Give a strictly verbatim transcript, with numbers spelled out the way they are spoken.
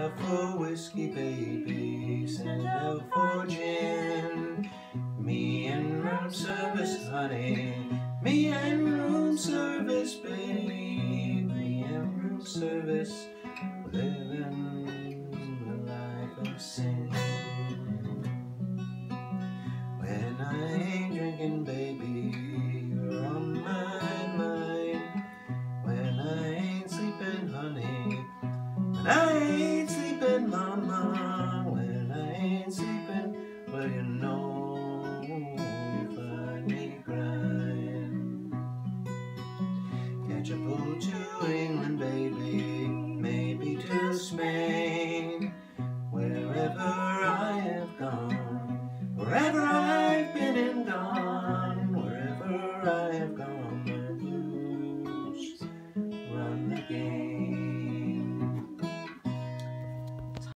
out for whiskey, baby. Send out for gin. Me and room service, honey. Me and room service, baby. Me and room service.